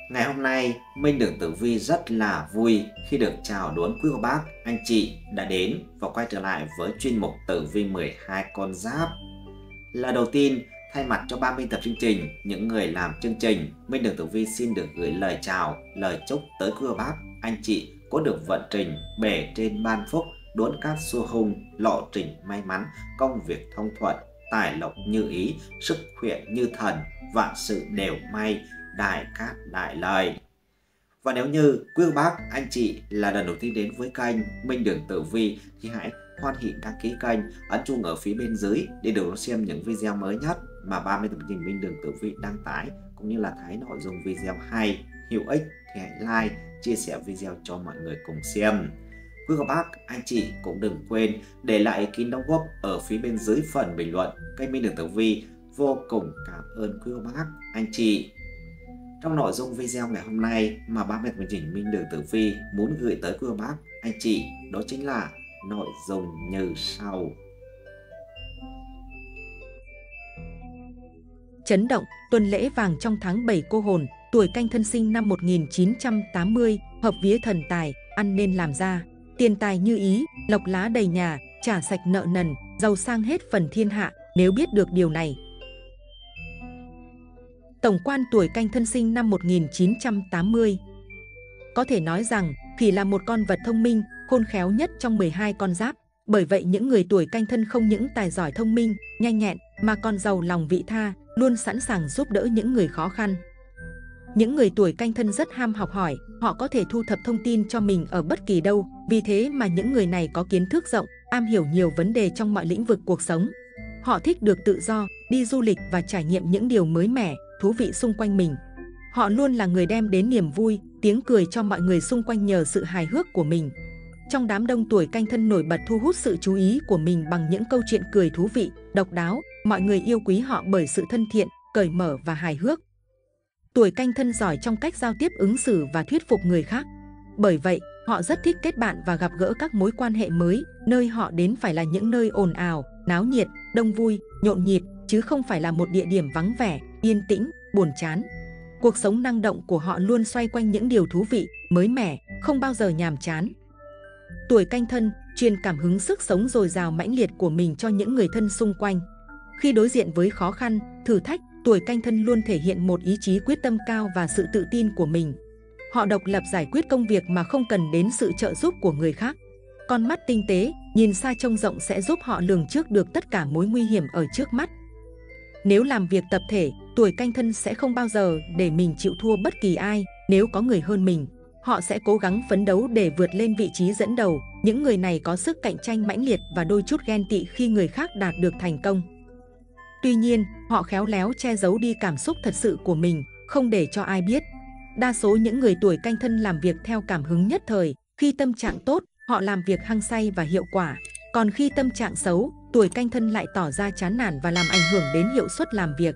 Ngày hôm nay, Minh Đường Tử Vi rất là vui khi được chào đón quý cô bác, anh chị đã đến và quay trở lại với chuyên mục Tử Vi 12 con giáp. Lần đầu tiên, thay mặt cho 30 tập chương trình, những người làm chương trình, Minh Đường Tử Vi xin được gửi lời chào, lời chúc tới quý cô bác, anh chị có được vận trình bề trên ban phúc, đốn cát xua hung, lộ trình may mắn, công việc thông thuận, tài lộc như ý, sức khỏe như thần, vạn sự đều may, đại cát đại lợi. Và nếu như quý cô bác, anh chị là lần đầu tiên đến với kênh Minh Đường Tử Vi thì hãy hoan hỉ đăng ký kênh, ấn chuông ở phía bên dưới để được xem những video mới nhất mà 30 tập chương trình Minh Đường Tử Vi đăng tải, cũng như là thấy nội dung video hay, hữu ích thì hãy like, chia sẻ video cho mọi người cùng xem. Quý cô bác, anh chị cũng đừng quên để lại ý kiến đóng góp ở phía bên dưới phần bình luận. Kênh Minh Đường Tử Vi vô cùng cảm ơn quý cô bác, anh chị. Trong nội dung video ngày hôm nay mà 30 tập chương trình Minh Đường Tử Vi muốn gửi tới quý cô bác, anh chị, đó chính là nội dung như sau. Chấn động, tuần lễ vàng trong tháng 7 cô hồn, tuổi Canh Thân sinh năm 1980, hợp vía thần tài, ăn nên làm ra, tiền tài như ý, lộc lá đầy nhà, trả sạch nợ nần, giàu sang hết phần thiên hạ, nếu biết được điều này. Tổng quan tuổi Canh Thân sinh năm 1980. Có thể nói rằng, khỉ là một con vật thông minh, khôn khéo nhất trong 12 con giáp. Bởi vậy những người tuổi Canh Thân không những tài giỏi thông minh, nhanh nhẹn, mà còn giàu lòng vị tha, luôn sẵn sàng giúp đỡ những người khó khăn. Những người tuổi Canh Thân rất ham học hỏi, họ có thể thu thập thông tin cho mình ở bất kỳ đâu. Vì thế mà những người này có kiến thức rộng, am hiểu nhiều vấn đề trong mọi lĩnh vực cuộc sống. Họ thích được tự do, đi du lịch và trải nghiệm những điều mới mẻ, thú vị xung quanh mình. Họ luôn là người đem đến niềm vui, tiếng cười cho mọi người xung quanh nhờ sự hài hước của mình. Trong đám đông tuổi Canh Thân nổi bật thu hút sự chú ý của mình bằng những câu chuyện cười thú vị, độc đáo. Mọi người yêu quý họ bởi sự thân thiện, cởi mở và hài hước. Tuổi Canh Thân giỏi trong cách giao tiếp ứng xử và thuyết phục người khác. Bởi vậy, họ rất thích kết bạn và gặp gỡ các mối quan hệ mới. Nơi họ đến phải là những nơi ồn ào, náo nhiệt, đông vui, nhộn nhịp, chứ không phải là một địa điểm vắng vẻ, yên tĩnh, buồn chán. Cuộc sống năng động của họ luôn xoay quanh những điều thú vị, mới mẻ, không bao giờ nhàm chán. Tuổi Canh Thân truyền cảm hứng sức sống dồi dào mãnh liệt của mình cho những người thân xung quanh. Khi đối diện với khó khăn, thử thách, tuổi Canh Thân luôn thể hiện một ý chí quyết tâm cao và sự tự tin của mình. Họ độc lập giải quyết công việc mà không cần đến sự trợ giúp của người khác. Con mắt tinh tế, nhìn xa trông rộng sẽ giúp họ lường trước được tất cả mối nguy hiểm ở trước mắt. Nếu làm việc tập thể, tuổi Canh Thân sẽ không bao giờ để mình chịu thua bất kỳ ai. Nếu có người hơn mình, họ sẽ cố gắng phấn đấu để vượt lên vị trí dẫn đầu. Những người này có sức cạnh tranh mãnh liệt và đôi chút ghen tị khi người khác đạt được thành công. Tuy nhiên, họ khéo léo che giấu đi cảm xúc thật sự của mình, không để cho ai biết. Đa số những người tuổi Canh Thân làm việc theo cảm hứng nhất thời. Khi tâm trạng tốt, họ làm việc hăng say và hiệu quả. Còn khi tâm trạng xấu, tuổi Canh Thân lại tỏ ra chán nản và làm ảnh hưởng đến hiệu suất làm việc.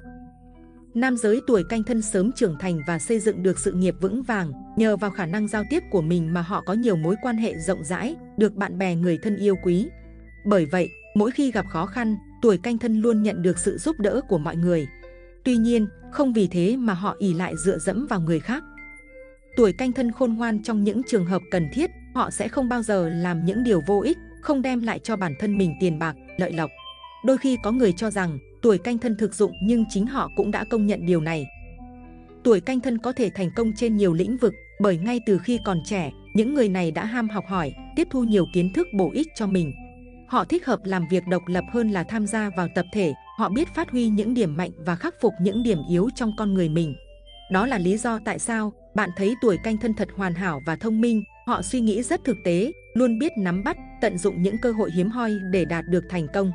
Nam giới tuổi Canh Thân sớm trưởng thành và xây dựng được sự nghiệp vững vàng. Nhờ vào khả năng giao tiếp của mình mà họ có nhiều mối quan hệ rộng rãi, được bạn bè người thân yêu quý. Bởi vậy, mỗi khi gặp khó khăn, tuổi Canh Thân luôn nhận được sự giúp đỡ của mọi người. Tuy nhiên, không vì thế mà họ ỷ lại dựa dẫm vào người khác. Tuổi Canh Thân khôn ngoan trong những trường hợp cần thiết, họ sẽ không bao giờ làm những điều vô ích, không đem lại cho bản thân mình tiền bạc, lợi lộc. Đôi khi có người cho rằng tuổi Canh Thân thực dụng nhưng chính họ cũng đã công nhận điều này. Tuổi Canh Thân có thể thành công trên nhiều lĩnh vực bởi ngay từ khi còn trẻ, những người này đã ham học hỏi, tiếp thu nhiều kiến thức bổ ích cho mình. Họ thích hợp làm việc độc lập hơn là tham gia vào tập thể. Họ biết phát huy những điểm mạnh và khắc phục những điểm yếu trong con người mình. Đó là lý do tại sao bạn thấy tuổi Canh Thân thật hoàn hảo và thông minh. Họ suy nghĩ rất thực tế, luôn biết nắm bắt, tận dụng những cơ hội hiếm hoi để đạt được thành công.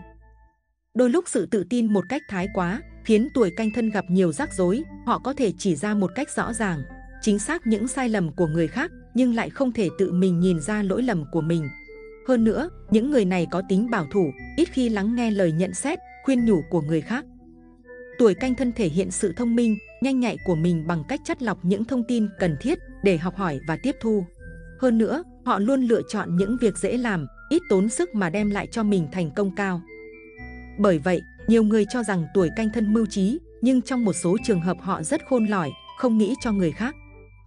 Đôi lúc sự tự tin một cách thái quá khiến tuổi Canh Thân gặp nhiều rắc rối. Họ có thể chỉ ra một cách rõ ràng, chính xác những sai lầm của người khác, nhưng lại không thể tự mình nhìn ra lỗi lầm của mình. Hơn nữa, những người này có tính bảo thủ, ít khi lắng nghe lời nhận xét, khuyên nhủ của người khác. Tuổi Canh Thân thể hiện sự thông minh, nhanh nhạy của mình bằng cách chắt lọc những thông tin cần thiết để học hỏi và tiếp thu. Hơn nữa, họ luôn lựa chọn những việc dễ làm, ít tốn sức mà đem lại cho mình thành công cao. Bởi vậy, nhiều người cho rằng tuổi Canh Thân mưu trí, nhưng trong một số trường hợp họ rất khôn lỏi, không nghĩ cho người khác.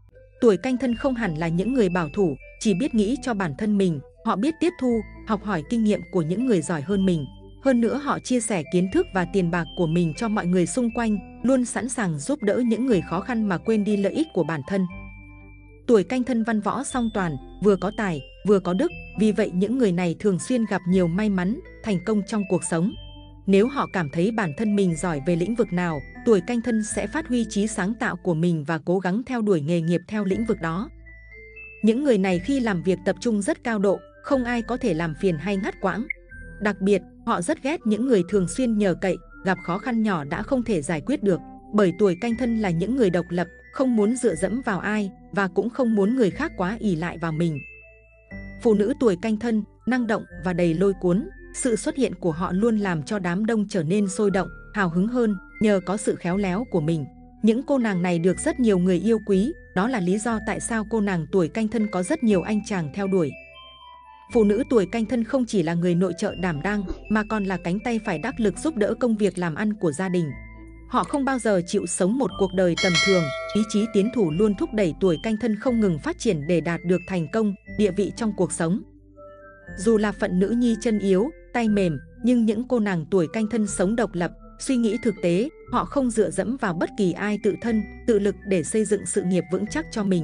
Tuổi Canh Thân không hẳn là những người bảo thủ, chỉ biết nghĩ cho bản thân mình. Họ biết tiếp thu, học hỏi kinh nghiệm của những người giỏi hơn mình. Hơn nữa họ chia sẻ kiến thức và tiền bạc của mình cho mọi người xung quanh, luôn sẵn sàng giúp đỡ những người khó khăn mà quên đi lợi ích của bản thân. Tuổi Canh Thân văn võ song toàn, vừa có tài, vừa có đức, vì vậy những người này thường xuyên gặp nhiều may mắn, thành công trong cuộc sống. Nếu họ cảm thấy bản thân mình giỏi về lĩnh vực nào, tuổi Canh Thân sẽ phát huy trí sáng tạo của mình và cố gắng theo đuổi nghề nghiệp theo lĩnh vực đó. Những người này khi làm việc tập trung rất cao độ, không ai có thể làm phiền hay ngắt quãng. Đặc biệt, họ rất ghét những người thường xuyên nhờ cậy, gặp khó khăn nhỏ đã không thể giải quyết được, bởi tuổi Canh Thân là những người độc lập, không muốn dựa dẫm vào ai và cũng không muốn người khác quá ỷ lại vào mình. Phụ nữ tuổi Canh Thân, năng động và đầy lôi cuốn, sự xuất hiện của họ luôn làm cho đám đông trở nên sôi động, hào hứng hơn nhờ có sự khéo léo của mình. Những cô nàng này được rất nhiều người yêu quý, đó là lý do tại sao cô nàng tuổi Canh Thân có rất nhiều anh chàng theo đuổi. Phụ nữ tuổi Canh Thân không chỉ là người nội trợ đảm đang, mà còn là cánh tay phải đắc lực giúp đỡ công việc làm ăn của gia đình. Họ không bao giờ chịu sống một cuộc đời tầm thường, ý chí tiến thủ luôn thúc đẩy tuổi Canh Thân không ngừng phát triển để đạt được thành công, địa vị trong cuộc sống. Dù là phận nữ nhi chân yếu, tay mềm, nhưng những cô nàng tuổi Canh Thân sống độc lập, suy nghĩ thực tế, họ không dựa dẫm vào bất kỳ ai, tự thân, tự lực để xây dựng sự nghiệp vững chắc cho mình.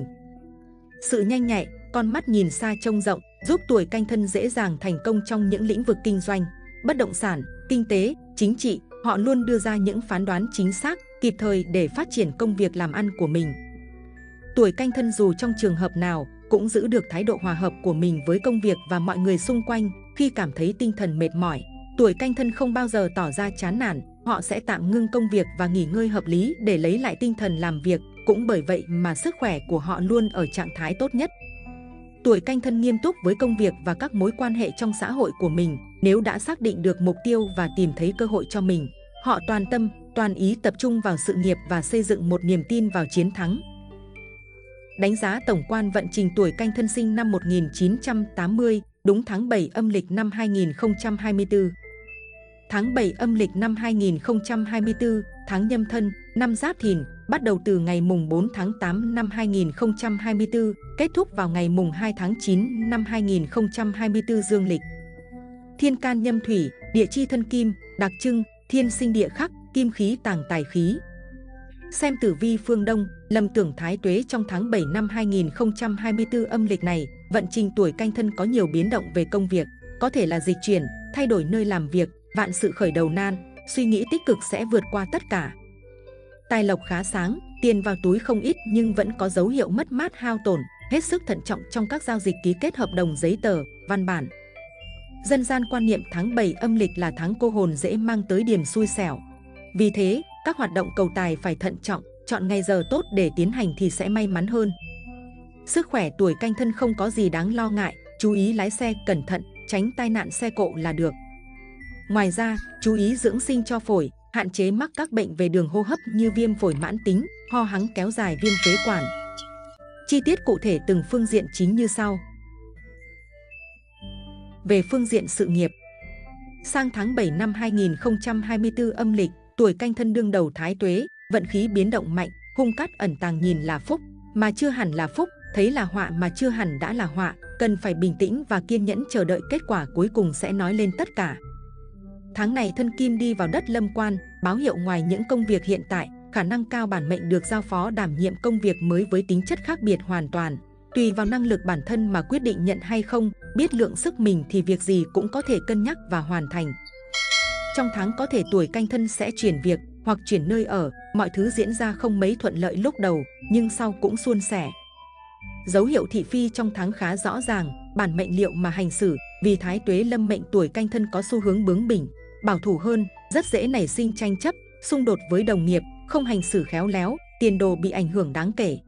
Sự nhanh nhạy, con mắt nhìn xa trông rộng, giúp tuổi Canh Thân dễ dàng thành công trong những lĩnh vực kinh doanh, bất động sản, kinh tế, chính trị. Họ luôn đưa ra những phán đoán chính xác, kịp thời để phát triển công việc làm ăn của mình. Tuổi Canh Thân dù trong trường hợp nào cũng giữ được thái độ hòa hợp của mình với công việc và mọi người xung quanh. Khi cảm thấy tinh thần mệt mỏi, tuổi Canh Thân không bao giờ tỏ ra chán nản, họ sẽ tạm ngưng công việc và nghỉ ngơi hợp lý để lấy lại tinh thần làm việc. Cũng bởi vậy mà sức khỏe của họ luôn ở trạng thái tốt nhất. Tuổi Canh Thân nghiêm túc với công việc và các mối quan hệ trong xã hội của mình. Nếu đã xác định được mục tiêu và tìm thấy cơ hội cho mình, họ toàn tâm, toàn ý tập trung vào sự nghiệp và xây dựng một niềm tin vào chiến thắng. Đánh giá tổng quan vận trình tuổi Canh Thân sinh năm 1980, đúng tháng 7 âm lịch năm 2024. Tháng 7 âm lịch năm 2024, tháng Nhâm Thân, năm Giáp Thìn, bắt đầu từ ngày mùng 4 tháng 8 năm 2024, kết thúc vào ngày mùng 2 tháng 9 năm 2024 dương lịch. Thiên can nhâm thủy, địa chi thân kim, đặc trưng, thiên sinh địa khắc, kim khí tàng tài khí. Xem tử vi phương Đông, Lâm Tưởng Thái Tuế trong tháng 7 năm 2024 âm lịch này, vận trình tuổi Canh Thân có nhiều biến động về công việc, có thể là dịch chuyển, thay đổi nơi làm việc, vạn sự khởi đầu nan, suy nghĩ tích cực sẽ vượt qua tất cả. Tài lộc khá sáng, tiền vào túi không ít nhưng vẫn có dấu hiệu mất mát hao tổn, hết sức thận trọng trong các giao dịch ký kết hợp đồng giấy tờ, văn bản. Dân gian quan niệm tháng 7 âm lịch là tháng cô hồn dễ mang tới điểm xui xẻo. Vì thế, các hoạt động cầu tài phải thận trọng, chọn ngày giờ tốt để tiến hành thì sẽ may mắn hơn. Sức khỏe tuổi Canh Thân không có gì đáng lo ngại, chú ý lái xe cẩn thận, tránh tai nạn xe cộ là được. Ngoài ra, chú ý dưỡng sinh cho phổi, hạn chế mắc các bệnh về đường hô hấp như viêm phổi mãn tính, ho hắng kéo dài, viêm phế quản. Chi tiết cụ thể từng phương diện chính như sau. Về phương diện sự nghiệp, sang tháng 7 năm 2024 âm lịch, tuổi Canh Thân đương đầu Thái Tuế, vận khí biến động mạnh, hung cát ẩn tàng, nhìn là phúc mà chưa hẳn là phúc, thấy là họa mà chưa hẳn đã là họa, cần phải bình tĩnh và kiên nhẫn chờ đợi kết quả cuối cùng sẽ nói lên tất cả. Tháng này thân kim đi vào đất lâm quan, báo hiệu ngoài những công việc hiện tại, khả năng cao bản mệnh được giao phó đảm nhiệm công việc mới với tính chất khác biệt hoàn toàn. Tùy vào năng lực bản thân mà quyết định nhận hay không, biết lượng sức mình thì việc gì cũng có thể cân nhắc và hoàn thành. Trong tháng có thể tuổi Canh Thân sẽ chuyển việc hoặc chuyển nơi ở, mọi thứ diễn ra không mấy thuận lợi lúc đầu, nhưng sau cũng suôn sẻ. Dấu hiệu thị phi trong tháng khá rõ ràng, bản mệnh liệu mà hành xử, vì Thái Tuế lâm mệnh tuổi Canh Thân có xu hướng bướng bỉnh, bảo thủ hơn, rất dễ nảy sinh tranh chấp, xung đột với đồng nghiệp, không hành xử khéo léo, tiền đồ bị ảnh hưởng đáng kể.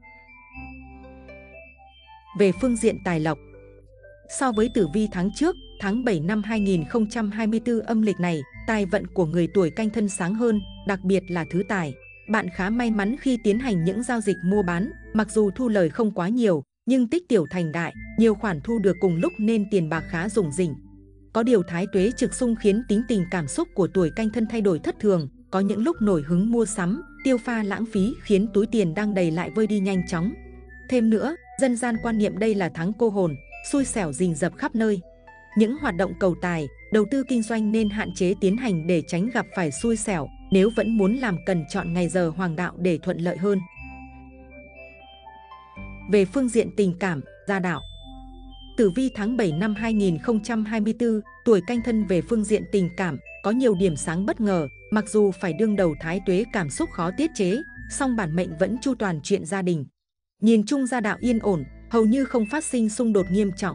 Về phương diện tài lộc, so với tử vi tháng trước, tháng 7 năm 2024 âm lịch này, tài vận của người tuổi Canh Thân sáng hơn, đặc biệt là thứ tài. Bạn khá may mắn khi tiến hành những giao dịch mua bán, mặc dù thu lời không quá nhiều, nhưng tích tiểu thành đại, nhiều khoản thu được cùng lúc nên tiền bạc khá rủng rỉnh. Có điều Thái Tuế trực xung khiến tính tình cảm xúc của tuổi Canh Thân thay đổi thất thường, có những lúc nổi hứng mua sắm, tiêu pha lãng phí khiến túi tiền đang đầy lại vơi đi nhanh chóng. Thêm nữa, dân gian quan niệm đây là tháng cô hồn, xui xẻo rình rập khắp nơi. Những hoạt động cầu tài, đầu tư kinh doanh nên hạn chế tiến hành để tránh gặp phải xui xẻo. Nếu vẫn muốn làm cần chọn ngày giờ hoàng đạo để thuận lợi hơn. Về phương diện tình cảm, gia đạo. Tử vi tháng 7 năm 2024, tuổi Canh Thân về phương diện tình cảm có nhiều điểm sáng bất ngờ. Mặc dù phải đương đầu thái tuế cảm xúc khó tiết chế, song bản mệnh vẫn chu toàn chuyện gia đình. Nhìn chung gia đạo yên ổn, hầu như không phát sinh xung đột nghiêm trọng.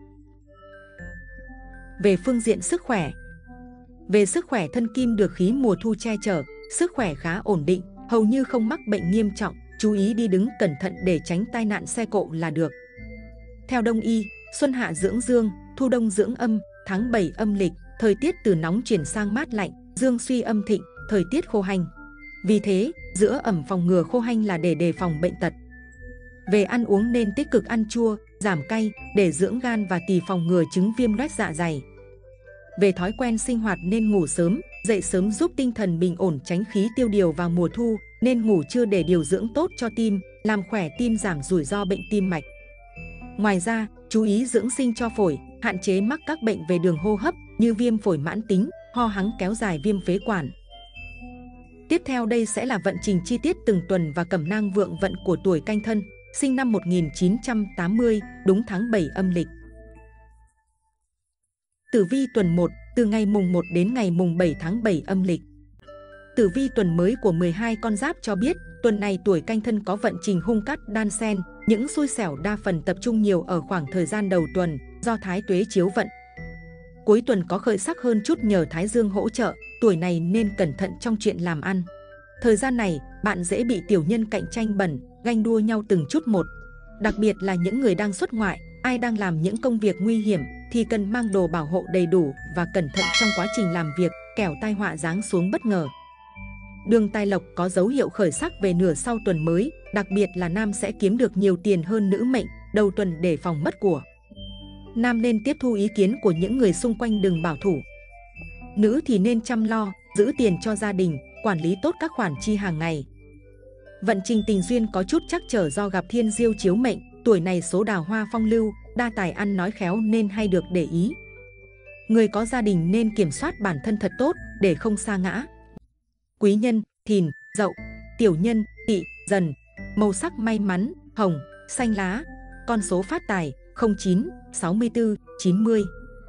Về phương diện sức khỏe. Về sức khỏe, thân kim được khí mùa thu che chở, sức khỏe khá ổn định, hầu như không mắc bệnh nghiêm trọng, chú ý đi đứng cẩn thận để tránh tai nạn xe cộ là được. Theo Đông y, xuân hạ dưỡng dương, thu đông dưỡng âm, tháng 7 âm lịch, thời tiết từ nóng chuyển sang mát lạnh, dương suy âm thịnh, thời tiết khô hanh. Vì thế, giữa ẩm phòng ngừa khô hanh là để đề phòng bệnh tật. Về ăn uống nên tích cực ăn chua, giảm cay để dưỡng gan và tỳ, phòng ngừa chứng viêm loét dạ dày. Về thói quen sinh hoạt nên ngủ sớm, dậy sớm giúp tinh thần bình ổn, tránh khí tiêu điều vào mùa thu, nên ngủ trưa để điều dưỡng tốt cho tim, làm khỏe tim, giảm rủi ro bệnh tim mạch. Ngoài ra, chú ý dưỡng sinh cho phổi, hạn chế mắc các bệnh về đường hô hấp như viêm phổi mãn tính, ho hắng kéo dài, viêm phế quản. Tiếp theo đây sẽ là vận trình chi tiết từng tuần và cẩm nang vượng vận của tuổi Canh Thân, sinh năm 1980, đúng tháng 7 âm lịch. Tử vi tuần 1, từ ngày mùng 1 đến ngày mùng 7 tháng 7 âm lịch. Tử vi tuần mới của 12 con giáp cho biết, tuần này tuổi Canh Thân có vận trình hung cát đan xen, những xui xẻo đa phần tập trung nhiều ở khoảng thời gian đầu tuần, do thái tuế chiếu vận. Cuối tuần có khởi sắc hơn chút nhờ thái dương hỗ trợ, tuổi này nên cẩn thận trong chuyện làm ăn. Thời gian này, bạn dễ bị tiểu nhân cạnh tranh bẩn, ganh đua nhau từng chút một. Đặc biệt là những người đang xuất ngoại, ai đang làm những công việc nguy hiểm thì cần mang đồ bảo hộ đầy đủ và cẩn thận trong quá trình làm việc, kẻo tai họa giáng xuống bất ngờ. Đường tài lộc có dấu hiệu khởi sắc về nửa sau tuần mới, đặc biệt là nam sẽ kiếm được nhiều tiền hơn nữ mệnh, đầu tuần để phòng mất của. Nam nên tiếp thu ý kiến của những người xung quanh, đừng bảo thủ. Nữ thì nên chăm lo, giữ tiền cho gia đình, quản lý tốt các khoản chi hàng ngày. Vận trình tình duyên có chút trắc trở do gặp thiên diêu chiếu mệnh, tuổi này số đào hoa phong lưu, đa tài ăn nói khéo nên hay được để ý. Người có gia đình nên kiểm soát bản thân thật tốt để không sa ngã. Quý nhân, Thìn, Dậu, tiểu nhân, Tỵ, Dần. Màu sắc may mắn, hồng, xanh lá. Con số phát tài, 09, 64, 90.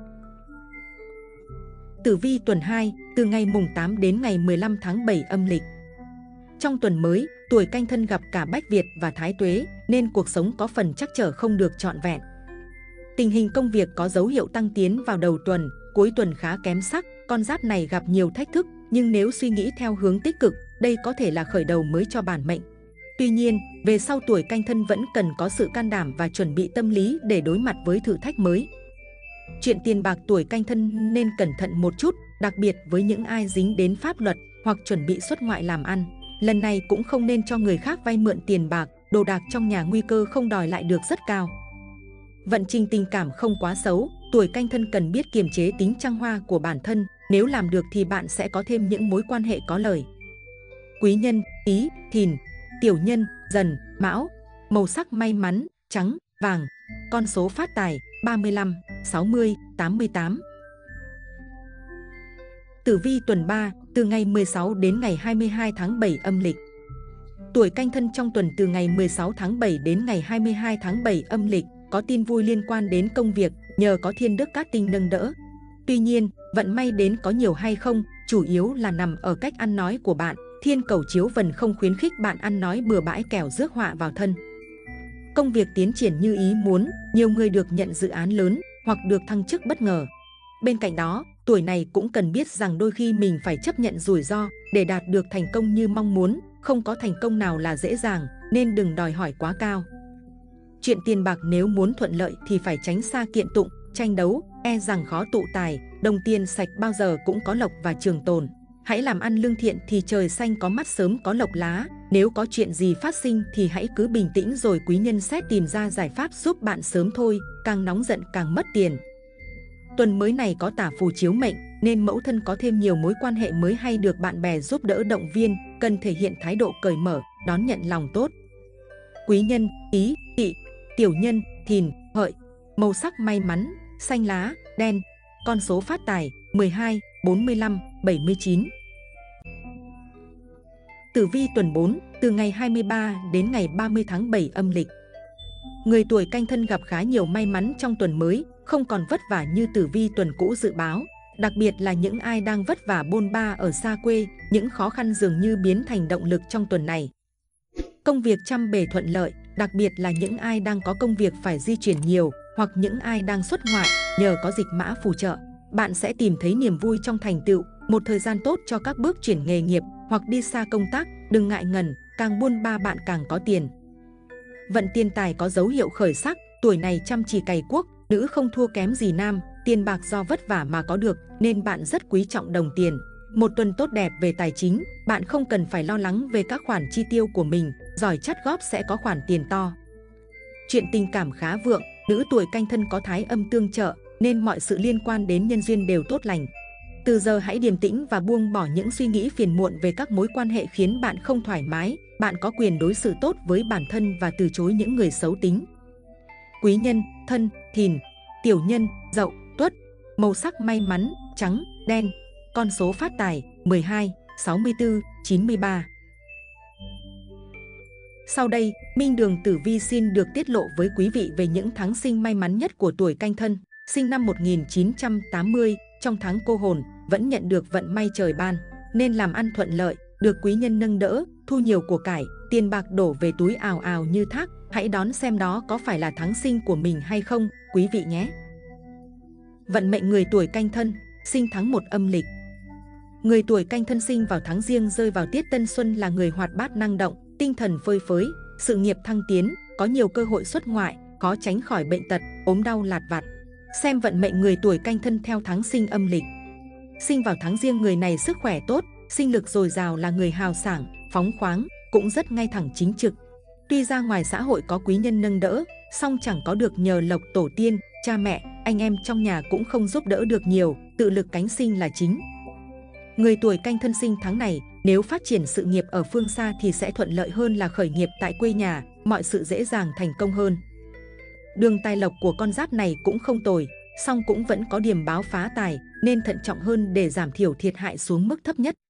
Tử vi tuần 2, từ ngày mùng 8 đến ngày 15 tháng 7 âm lịch. Trong tuần mới, tuổi Canh Thân gặp cả Bách Việt và Thái Tuế, nên cuộc sống có phần trắc trở không được trọn vẹn. Tình hình công việc có dấu hiệu tăng tiến vào đầu tuần, cuối tuần khá kém sắc, con giáp này gặp nhiều thách thức, nhưng nếu suy nghĩ theo hướng tích cực, đây có thể là khởi đầu mới cho bản mệnh. Tuy nhiên, về sau tuổi Canh Thân vẫn cần có sự can đảm và chuẩn bị tâm lý để đối mặt với thử thách mới. Chuyện tiền bạc, tuổi Canh Thân nên cẩn thận một chút, đặc biệt với những ai dính đến pháp luật hoặc chuẩn bị xuất ngoại làm ăn. Lần này cũng không nên cho người khác vay mượn tiền bạc, đồ đạc trong nhà nguy cơ không đòi lại được rất cao. Vận trình tình cảm không quá xấu, tuổi Canh Thân cần biết kiềm chế tính trăng hoa của bản thân, nếu làm được thì bạn sẽ có thêm những mối quan hệ có lời. Quý nhân, Tý, Thìn, tiểu nhân, Dần, Mão. Màu sắc may mắn, trắng, vàng. Con số phát tài, 35, 60, 88. Tử vi tuần 3, từ ngày 16 đến ngày 22 tháng 7 âm lịch. Tuổi Canh Thân trong tuần từ ngày 16 tháng 7 đến ngày 22 tháng 7 âm lịch có tin vui liên quan đến công việc, nhờ có thiên đức cát tinh nâng đỡ. Tuy nhiên, vận may đến có nhiều hay không, chủ yếu là nằm ở cách ăn nói của bạn. Thiên cầu chiếu vần không khuyến khích bạn ăn nói bừa bãi kẻo rước họa vào thân. Công việc tiến triển như ý muốn, nhiều người được nhận dự án lớn hoặc được thăng chức bất ngờ. Bên cạnh đó, tuổi này cũng cần biết rằng đôi khi mình phải chấp nhận rủi ro để đạt được thành công như mong muốn. Không có thành công nào là dễ dàng, nên đừng đòi hỏi quá cao. Chuyện tiền bạc nếu muốn thuận lợi thì phải tránh xa kiện tụng, tranh đấu, e rằng khó tụ tài. Đồng tiền sạch bao giờ cũng có lộc và trường tồn. Hãy làm ăn lương thiện thì trời xanh có mắt, sớm có lộc lá. Nếu có chuyện gì phát sinh thì hãy cứ bình tĩnh rồi quý nhân sẽ tìm ra giải pháp giúp bạn sớm thôi, càng nóng giận càng mất tiền. Tuần mới này có tả phù chiếu mệnh nên mẫu thân có thêm nhiều mối quan hệ mới hay được bạn bè giúp đỡ động viên, cần thể hiện thái độ cởi mở, đón nhận lòng tốt. Quý nhân, Ý, Tỵ, tiểu nhân, Thìn, Hợi. Màu sắc may mắn, xanh lá, đen. Con số phát tài, 12, 45, 79. Tử vi tuần 4, từ ngày 23 đến ngày 30 tháng 7 âm lịch. Người tuổi Canh Thân gặp khá nhiều may mắn trong tuần mới, không còn vất vả như tử vi tuần cũ dự báo. Đặc biệt là những ai đang vất vả bôn ba ở xa quê, những khó khăn dường như biến thành động lực trong tuần này. Công việc trăm bề thuận lợi, đặc biệt là những ai đang có công việc phải di chuyển nhiều, hoặc những ai đang xuất ngoại, nhờ có dịch mã phù trợ. Bạn sẽ tìm thấy niềm vui trong thành tựu, một thời gian tốt cho các bước chuyển nghề nghiệp hoặc đi xa công tác. Đừng ngại ngần, càng buôn ba bạn càng có tiền. Vận tiền tài có dấu hiệu khởi sắc, tuổi này chăm chỉ cày cuốc, nữ không thua kém gì nam, tiền bạc do vất vả mà có được nên bạn rất quý trọng đồng tiền. Một tuần tốt đẹp về tài chính, bạn không cần phải lo lắng về các khoản chi tiêu của mình, giỏi chắt góp sẽ có khoản tiền to. Chuyện tình cảm khá vượng, nữ tuổi Canh Thân có thái âm tương trợ nên mọi sự liên quan đến nhân duyên đều tốt lành. Từ giờ hãy điềm tĩnh và buông bỏ những suy nghĩ phiền muộn về các mối quan hệ khiến bạn không thoải mái. Bạn có quyền đối xử tốt với bản thân và từ chối những người xấu tính. Quý nhân, Thân, Thìn, tiểu nhân, Dậu, Tuất. Màu sắc may mắn, trắng, đen. Con số phát tài, 12, 64, 93. Sau đây, Minh Đường Tử Vi xin được tiết lộ với quý vị về những tháng sinh may mắn nhất của tuổi Canh Thân, sinh năm 1980, trong tháng Cô Hồn, vẫn nhận được vận may trời ban, nên làm ăn thuận lợi, được quý nhân nâng đỡ, thu nhiều của cải, tiền bạc đổ về túi ào ào như thác. Hãy đón xem đó có phải là tháng sinh của mình hay không, quý vị nhé. Vận mệnh người tuổi Canh Thân, sinh tháng 1 âm lịch. Người tuổi Canh Thân sinh vào tháng Giêng rơi vào tiết Tân Xuân là người hoạt bát năng động, tinh thần phơi phới, sự nghiệp thăng tiến, có nhiều cơ hội xuất ngoại, khó tránh khỏi bệnh tật, ốm đau lạt vặt. Xem vận mệnh người tuổi Canh Thân theo tháng sinh âm lịch. Sinh vào tháng Giêng, người này sức khỏe tốt, sinh lực dồi dào, là người hào sảng, phóng khoáng, cũng rất ngay thẳng chính trực. Tuy ra ngoài xã hội có quý nhân nâng đỡ, song chẳng có được nhờ lộc tổ tiên, cha mẹ, anh em trong nhà cũng không giúp đỡ được nhiều, tự lực cánh sinh là chính. Người tuổi Canh Thân sinh tháng này, nếu phát triển sự nghiệp ở phương xa thì sẽ thuận lợi hơn là khởi nghiệp tại quê nhà, mọi sự dễ dàng thành công hơn. Đường tài lộc của con giáp này cũng không tồi, song cũng vẫn có điểm báo phá tài, nên thận trọng hơn để giảm thiểu thiệt hại xuống mức thấp nhất.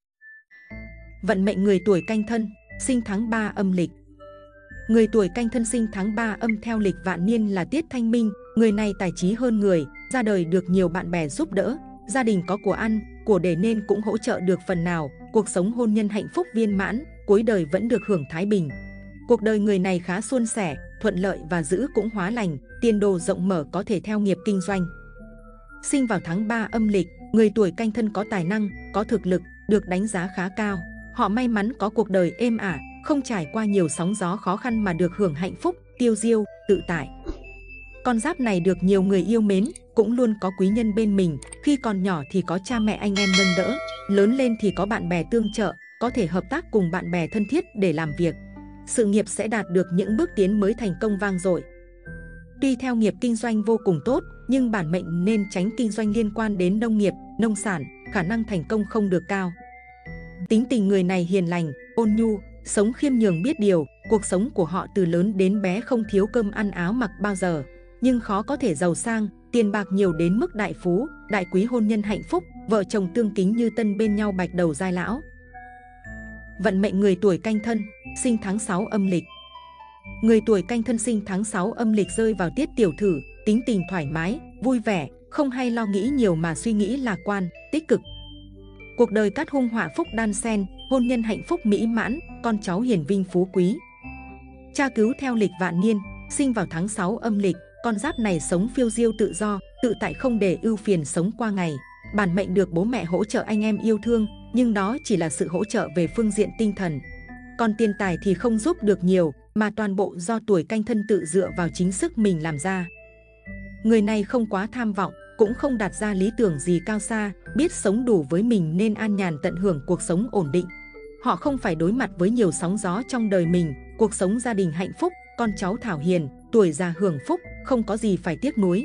Vận mệnh người tuổi Canh Thân, sinh tháng 3 âm lịch. Người tuổi Canh Thân sinh tháng 3 âm theo lịch vạn niên là tiết Thanh Minh, người này tài trí hơn người, ra đời được nhiều bạn bè giúp đỡ, gia đình có của ăn, của để nên cũng hỗ trợ được phần nào, cuộc sống hôn nhân hạnh phúc viên mãn, cuối đời vẫn được hưởng thái bình. Cuộc đời người này khá suôn sẻ, thuận lợi và giữ cũng hóa lành, tiền đồ rộng mở, có thể theo nghiệp kinh doanh. Sinh vào tháng 3 âm lịch, người tuổi Canh Thân có tài năng, có thực lực, được đánh giá khá cao. Họ may mắn có cuộc đời êm ả, không trải qua nhiều sóng gió khó khăn mà được hưởng hạnh phúc, tiêu diêu, tự tại. Con giáp này được nhiều người yêu mến, cũng luôn có quý nhân bên mình. Khi còn nhỏ thì có cha mẹ anh em nâng đỡ, lớn lên thì có bạn bè tương trợ, có thể hợp tác cùng bạn bè thân thiết để làm việc. Sự nghiệp sẽ đạt được những bước tiến mới thành công vang dội. Tuy theo nghiệp kinh doanh vô cùng tốt, nhưng bản mệnh nên tránh kinh doanh liên quan đến nông nghiệp, nông sản, khả năng thành công không được cao. Tính tình người này hiền lành, ôn nhu, sống khiêm nhường biết điều, cuộc sống của họ từ lớn đến bé không thiếu cơm ăn áo mặc bao giờ, nhưng khó có thể giàu sang, tiền bạc nhiều đến mức đại phú, đại quý, hôn nhân hạnh phúc, vợ chồng tương kính như tân bên nhau bạch đầu giai lão. Vận mệnh người tuổi Canh Thân, sinh tháng 6 âm lịch. Người tuổi Canh Thân sinh tháng 6 âm lịch rơi vào tiết Tiểu Thử, tính tình thoải mái, vui vẻ, không hay lo nghĩ nhiều mà suy nghĩ lạc quan, tích cực. Cuộc đời cát hung họa phúc đan xen, hôn nhân hạnh phúc mỹ mãn, con cháu hiền vinh phú quý. Tra cứu theo lịch vạn niên, sinh vào tháng 6 âm lịch, con giáp này sống phiêu diêu tự do, tự tại, không để ưu phiền sống qua ngày. Bản mệnh được bố mẹ hỗ trợ, anh em yêu thương, nhưng đó chỉ là sự hỗ trợ về phương diện tinh thần. Còn tiền tài thì không giúp được nhiều, mà toàn bộ do tuổi Canh Thân tự dựa vào chính sức mình làm ra. Người này không quá tham vọng, cũng không đặt ra lý tưởng gì cao xa, biết sống đủ với mình nên an nhàn tận hưởng cuộc sống ổn định. Họ không phải đối mặt với nhiều sóng gió trong đời mình, cuộc sống gia đình hạnh phúc, con cháu thảo hiền, tuổi già hưởng phúc, không có gì phải tiếc nuối.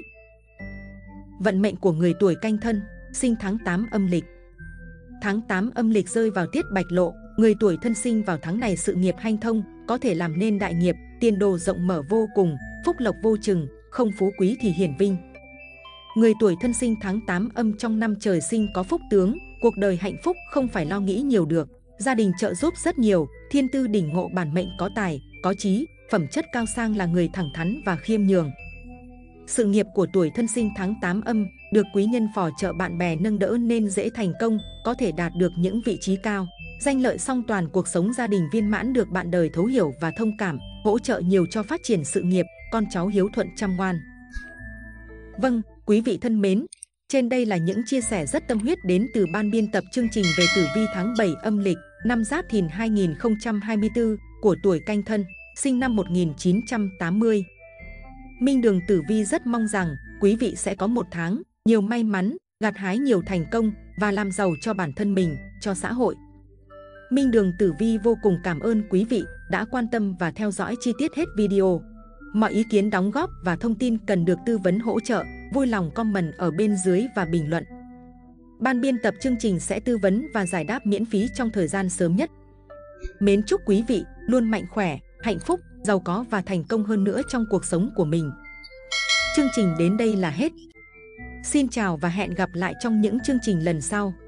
Vận mệnh của người tuổi Canh Thân, sinh tháng 8 âm lịch. Tháng 8 âm lịch rơi vào tiết Bạch Lộ, người tuổi Thân sinh vào tháng này sự nghiệp hanh thông, có thể làm nên đại nghiệp, tiền đồ rộng mở vô cùng, phúc lộc vô chừng, không phú quý thì hiển vinh. Người tuổi Thân sinh tháng 8 âm trong năm trời sinh có phúc tướng, cuộc đời hạnh phúc không phải lo nghĩ nhiều được, gia đình trợ giúp rất nhiều, thiên tư đỉnh ngộ, bản mệnh có tài, có trí, phẩm chất cao sang, là người thẳng thắn và khiêm nhường. Sự nghiệp của tuổi Thân sinh tháng 8 âm được quý nhân phò trợ, bạn bè nâng đỡ nên dễ thành công, có thể đạt được những vị trí cao. Danh lợi song toàn, cuộc sống gia đình viên mãn, được bạn đời thấu hiểu và thông cảm, hỗ trợ nhiều cho phát triển sự nghiệp, con cháu hiếu thuận chăm ngoan. Vâng, quý vị thân mến, trên đây là những chia sẻ rất tâm huyết đến từ ban biên tập chương trình về tử vi tháng 7 âm lịch năm Giáp Thìn 2024 của tuổi Canh Thân, sinh năm 1980. Minh Đường Tử Vi rất mong rằng quý vị sẽ có một tháng nhiều may mắn, gặt hái nhiều thành công và làm giàu cho bản thân mình, cho xã hội. Minh Đường Tử Vi vô cùng cảm ơn quý vị đã quan tâm và theo dõi chi tiết hết video. Mọi ý kiến đóng góp và thông tin cần được tư vấn hỗ trợ, vui lòng comment ở bên dưới và bình luận. Ban biên tập chương trình sẽ tư vấn và giải đáp miễn phí trong thời gian sớm nhất. Mến chúc quý vị luôn mạnh khỏe, hạnh phúc, giàu có và thành công hơn nữa trong cuộc sống của mình. Chương trình đến đây là hết. Xin chào và hẹn gặp lại trong những chương trình lần sau.